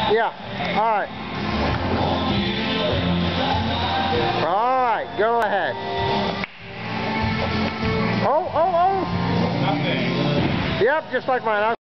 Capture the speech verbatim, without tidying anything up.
Yeah. All right. All right. Go ahead. Oh, oh, oh. Nothing. Yep, just like mine.